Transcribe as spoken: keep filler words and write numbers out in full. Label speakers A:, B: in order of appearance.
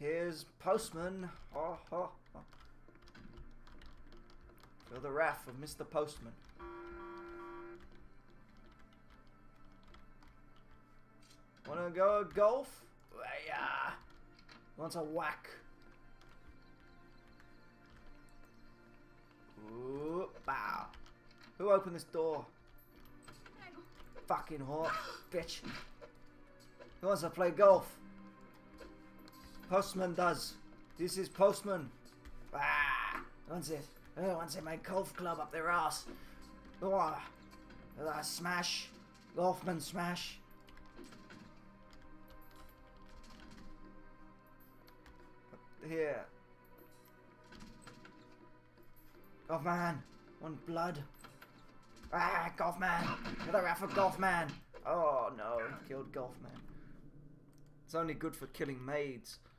A: Here's Postman. Oh, oh, oh. Feel the wrath of Mister Postman. Wanna go golf? Yeah. Wants a whack. Ooh, bow. Who opened this door? Fucking whore, bitch. Who wants to play golf? Postman does. This is Postman. Ah, who wants it? Who wants it? My golf club up their ass. Oh, uh, smash. Golfman smash. Here. Golfman. Want blood? Ah, Golfman. Another wrath of Golfman. Oh no, he killed Golfman. It's only good for killing maids.